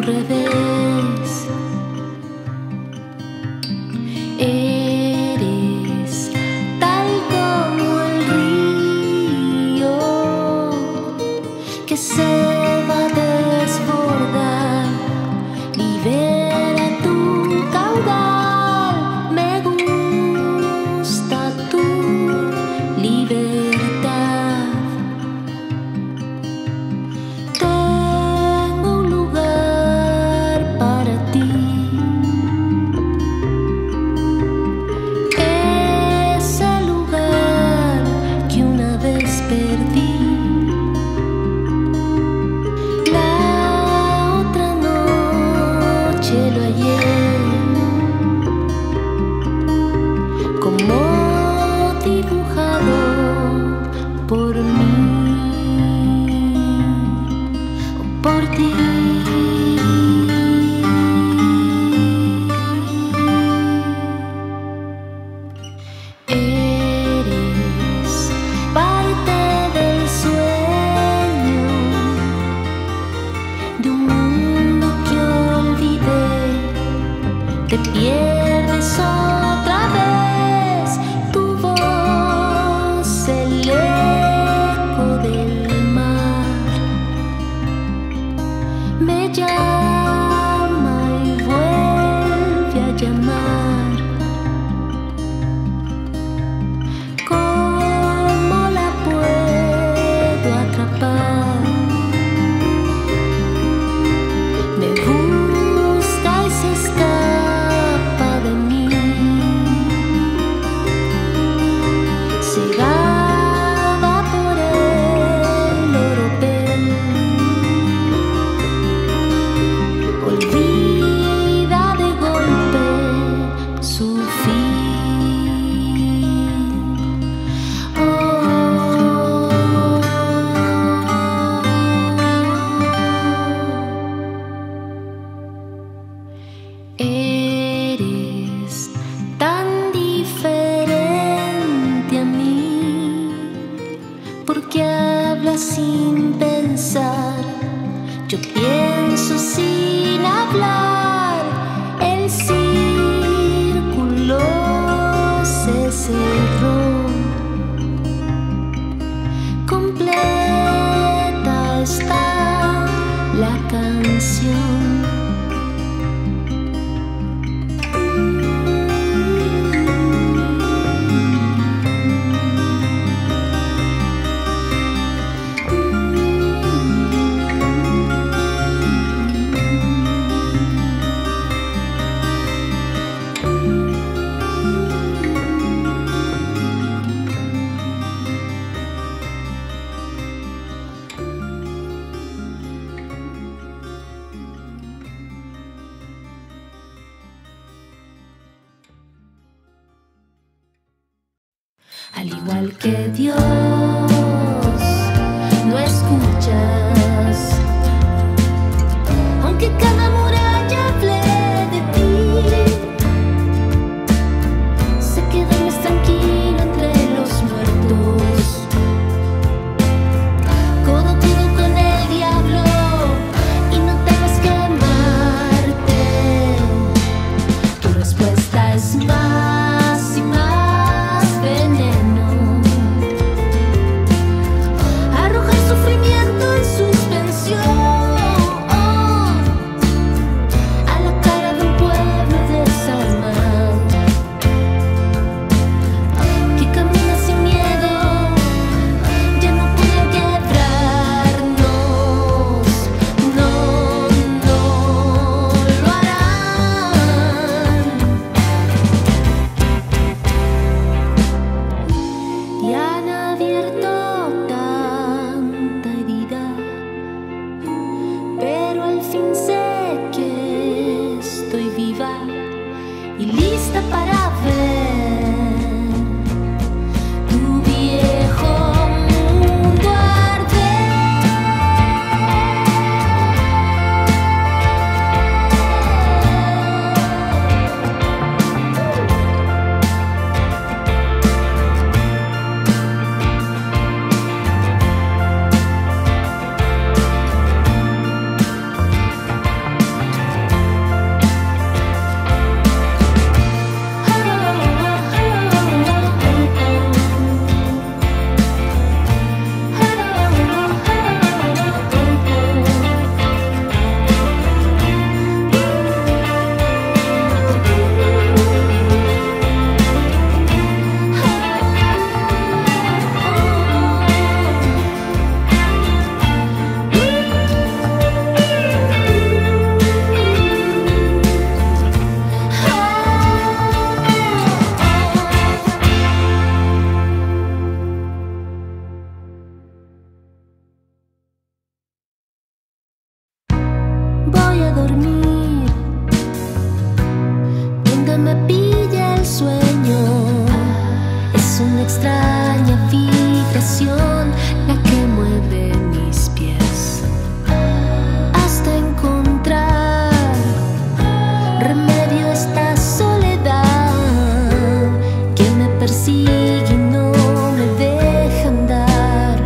revés. Eres tal como el río que se va a desbordar. Libera tu caudal. Me gusta tu libertad. Tengo un lugar para ti. Ese lugar que una vez perdí. La otra noche lo hallé, como dibujado por mí o por ti. Eres parte del sueño de un mundo que olvidé. Te pierdes otra vez, tu voz, el eco del mar, me llama y vuelve a llamar. ¿Cómo la puedo atrapar? Me busca y se escapa de mí, cegada por el oropel. Olvida de golpe su fin. Eres tan diferente a mí, porque hablas sin pensar. Yo pienso sin hablar. El círculo se cerró. Completa está la canción. Al igual que Dios, no escuchas, aunque cada muralla hable de ti. Sé que duermes tranquilo entre los muertos, codo a codo con el diablo, y no temes quemarte. Tu respuesta es más y más veneno. Arrojar sufrimiento en suspensión a la cara de un pueblo desarmado que camina sin miedo. Ya no pueden quebrarnos, no, no lo harán. Y han abierto tanta herida, pero al fin sé que estoy viva y lista para ver tu viejo mundo arder. dormir, donde me pilla el sueño. Es una extraña vibración la que mueve mis pies, hasta encontrar remedio a esta soledad que me persigue y no me deja andar.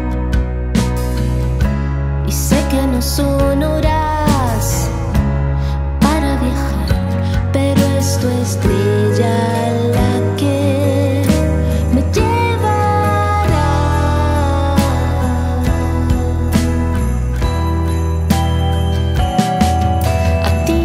Y sé que no son horas para viajar, pero es tu estrella la que me llevará a ti.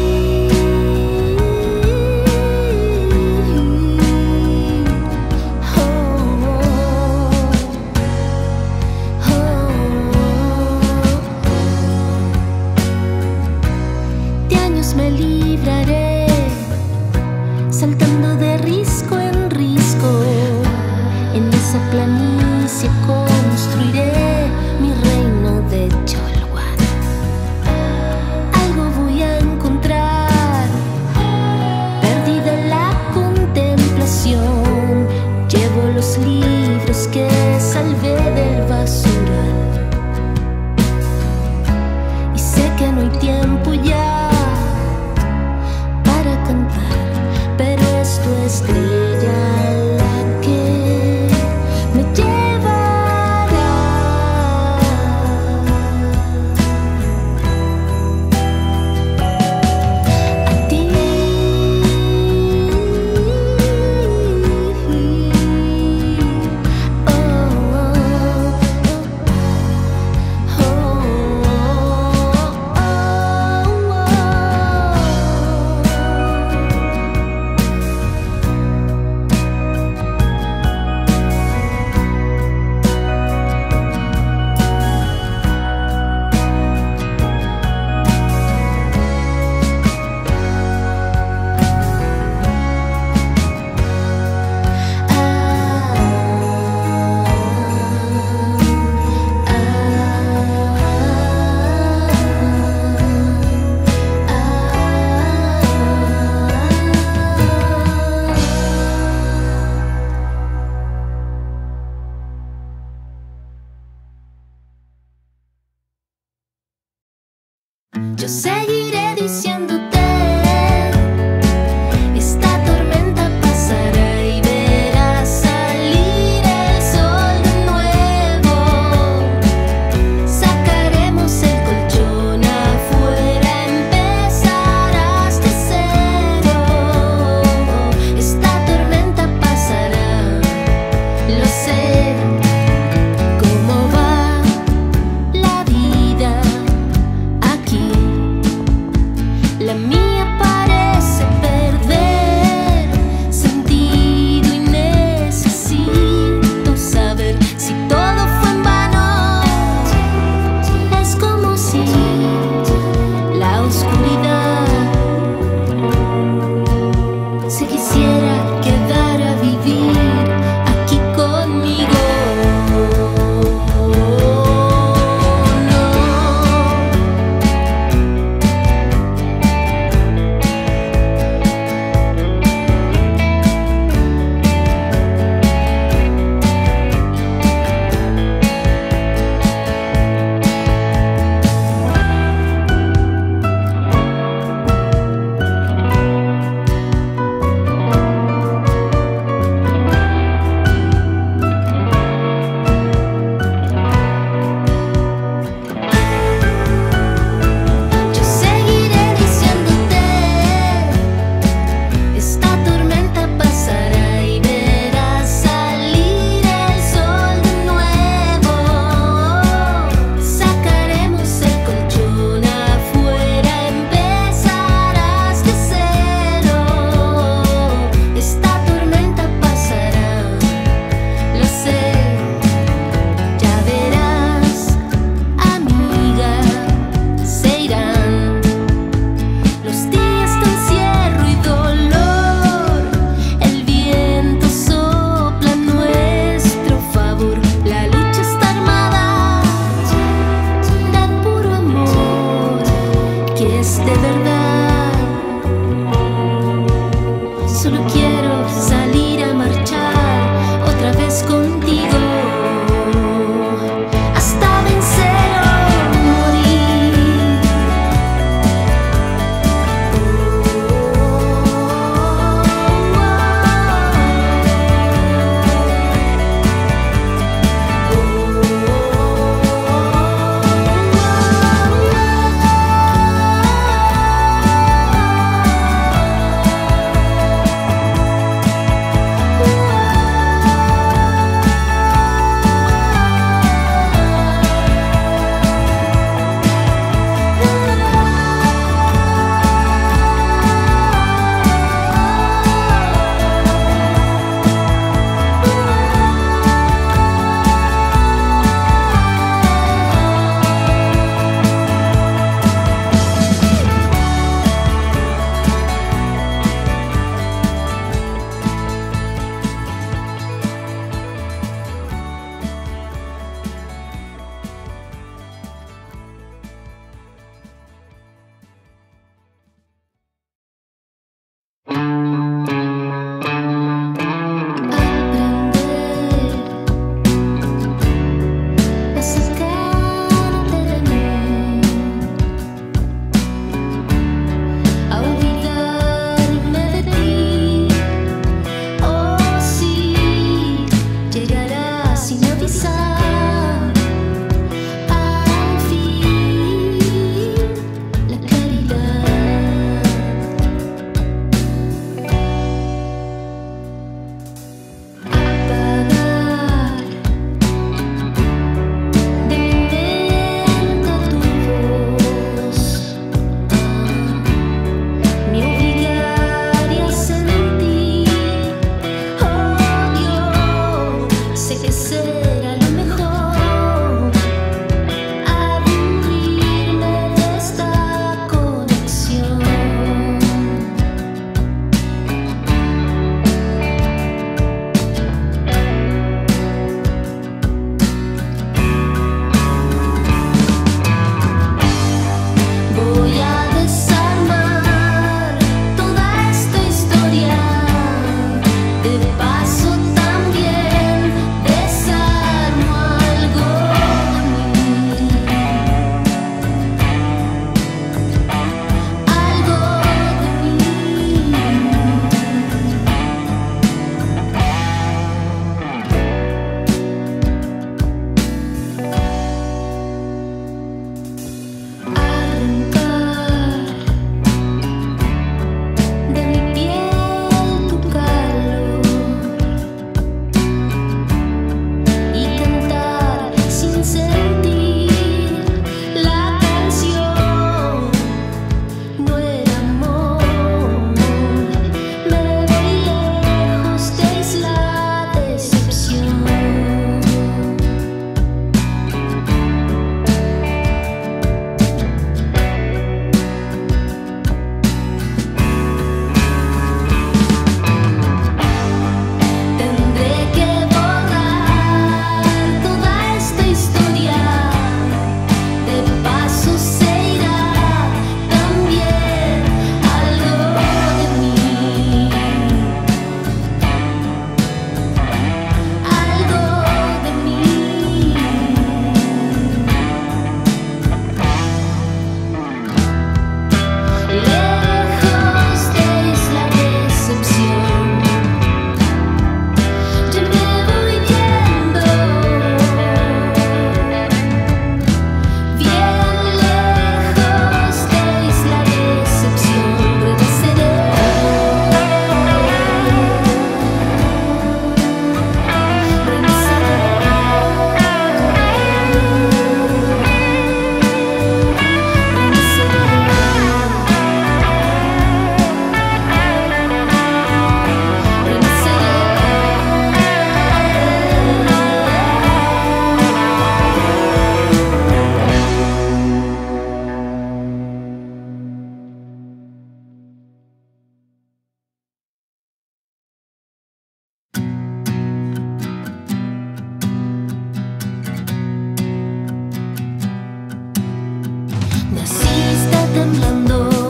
De años me libraré, saltando de risco en risco. En esa planicie construiré mi reino de Cholwan. Algo voy a encontrar, perdida en la contemplación. Llevo los libros que salvé del basural, y sé que no hay tiempo ya para cantar, pero es tu estrella la que me llevará a ti. Yo seguiré diciéndote, esta tormenta pasará y verás salir el sol de nuevo. Sacaremos el colchón afuera, empezarás de cero. Esta tormenta pasará, lo sé. ¿Cómo va la vida aquí? de verdad. Solo quiero salir a marchar otra vez contigo, hasta vencer o morir. temblando.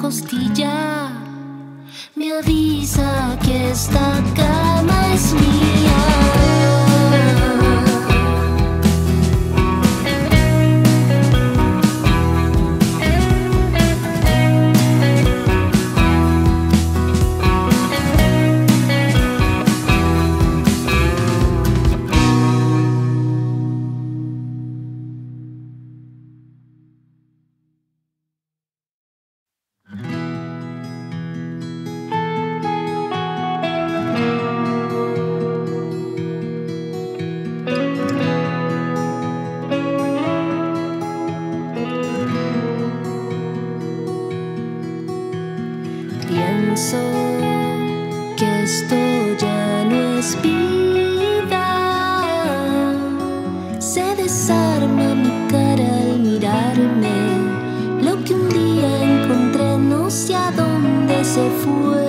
costilla me avisa que esta cama es mía. Pienso que esto ya no es vida. Se desarma mi cara al mirarme. Lo que un día encontré no sé a dónde se fue.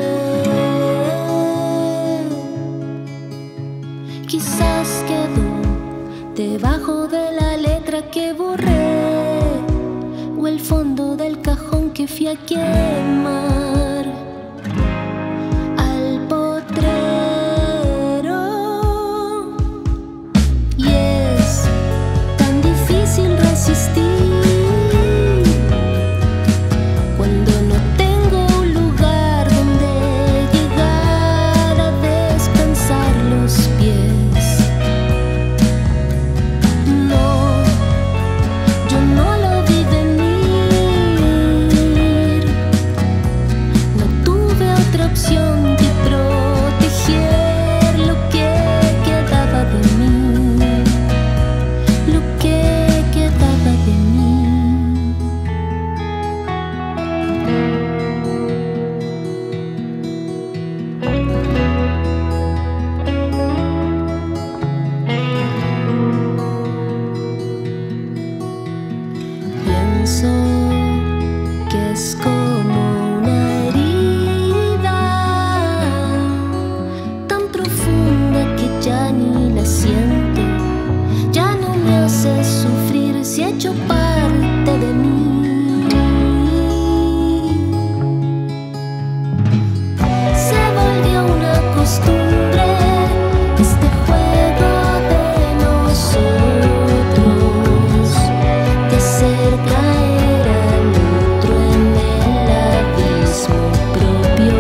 Quizás quedó debajo de la letra que borré, o el fondo del cajón que fui a quemar. Pienso que es como una herida tan profunda que ya ni la siento. Ya no me hace sufrir si he hecho parte de mí. Se volvió una costumbre este juego de nosotros, de hacer caer al otro en el abismo propio.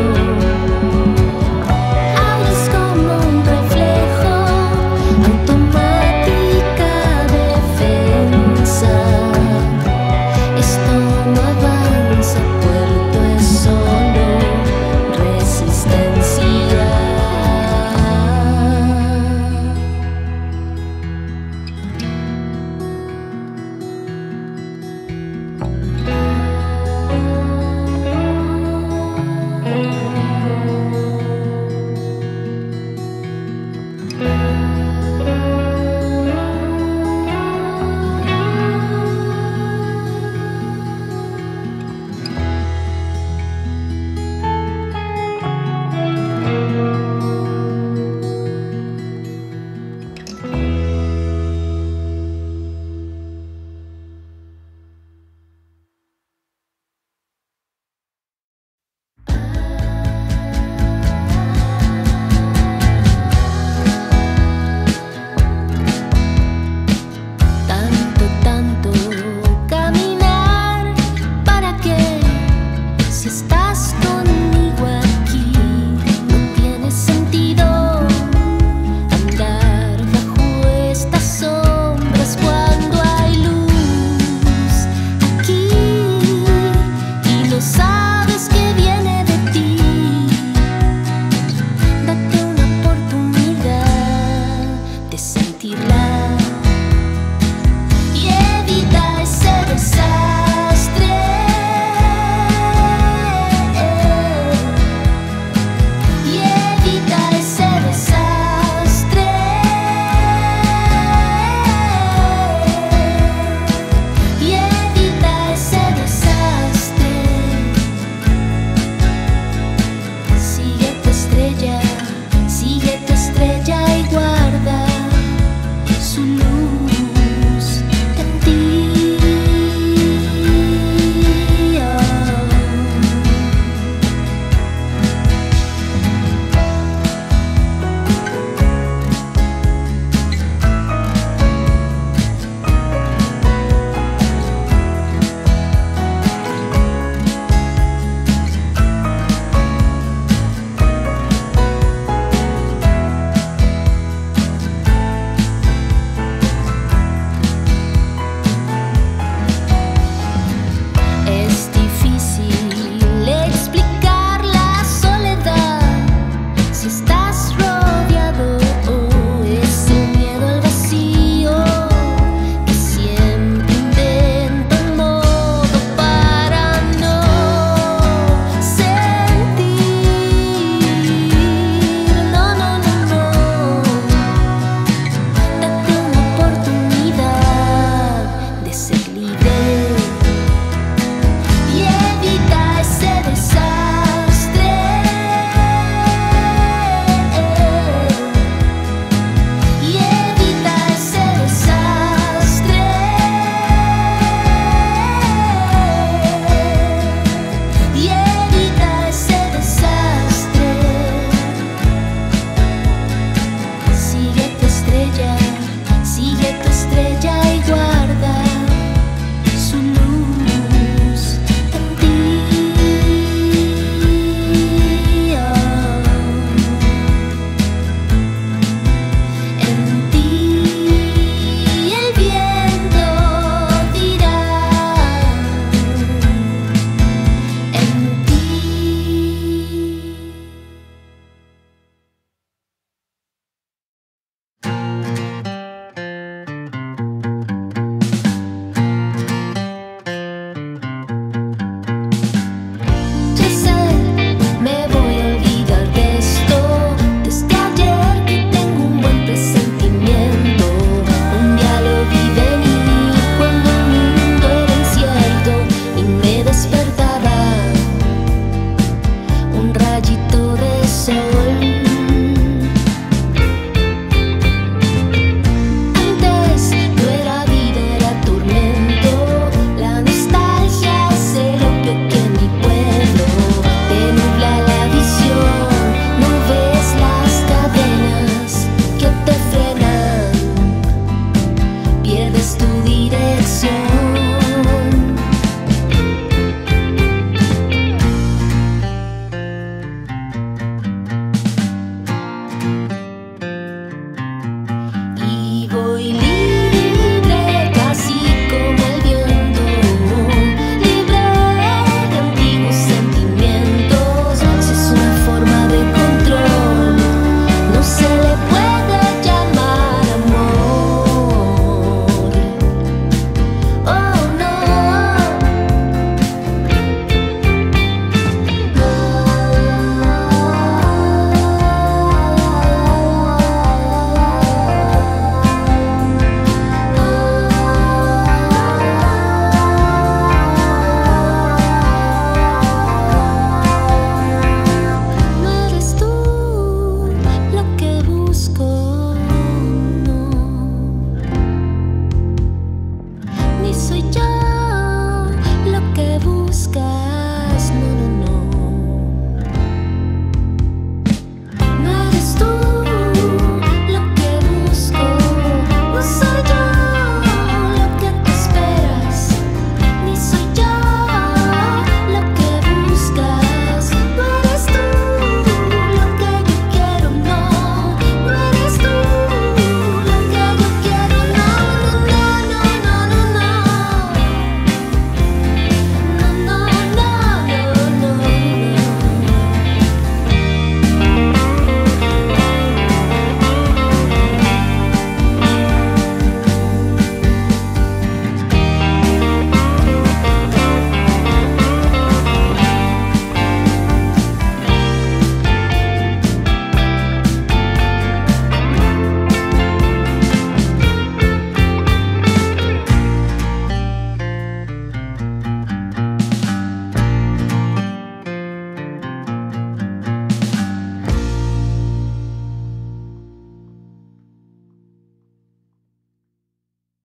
Ahora es como un reflejo, automática defensa. Esto no avanza, puerto es solo resistencia. Tanto caminar, ¿para qué? Si está